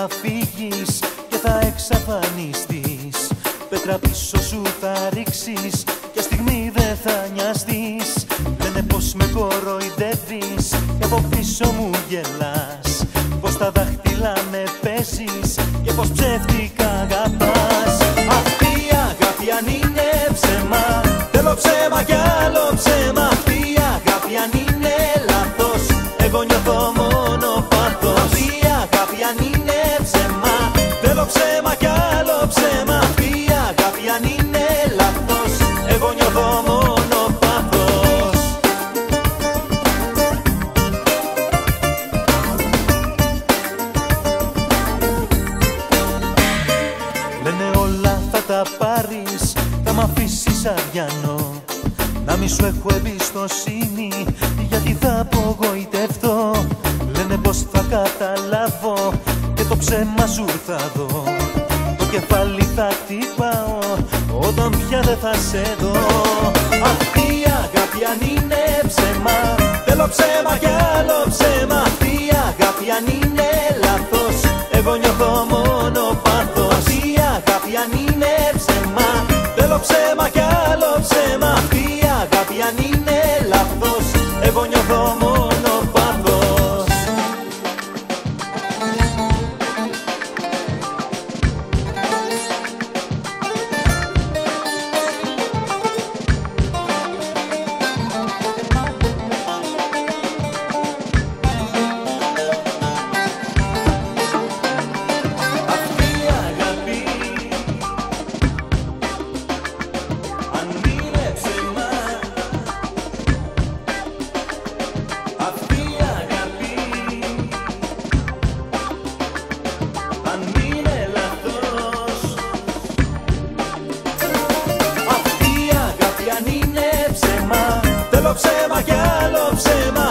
θα φύγεις και θα εξαφανιστείς. Πέτρα πίσω σου θα ρίξεις και στιγμή δεν θα νοιαστείς. Λένε πως με κοροϊδεύεις και από πίσω μου γελάς, πως τα δάχτυλα με παίζεις και πως ψεύτικα αγαπάς. Αυτή η αγάπη αν είναι ψέμα, θέλω ψέμα κι άλλο ψέμα. Αυτή η αγάπη αν είναι λάθος, εγώ νιώθω μόνο πάθος. Αυτή η αγάπη αν είναι ψέμα, θέλω ψέμα κι άλλο ψέμα. Αυτή η αγάπη αν είναι λάθος, εγώ νιώθω μόνο πάθος. Λένε όλα θα τα πάρεις, θα μ' αφήσεις αριανό. Να μη σου έχω εμπιστοσύνη, γιατί θα απογοητευτώ. Λένε πως θα καταλάβω και το ψέμα σου θα δω. Το κεφάλι θα χτυπάω όταν πια δεν θα σε δω. Αυτή η αγάπη αν είναι ψέμα, θέλω ψέμα κι άλλο ψέμα. Αυτή η αγάπη αν είναι λάθος, εγώ νιώθω μόνο πάθος. Αυτή η αγάπη αν είναι ψέμα, θέλω ψέμα κι άλλο ψέμα. Αυτή η αγάπη αν είναι λάθος, εγώ νιώθω μόνο πάθος. Θέλω ψέμα κι άλλο ψέμα.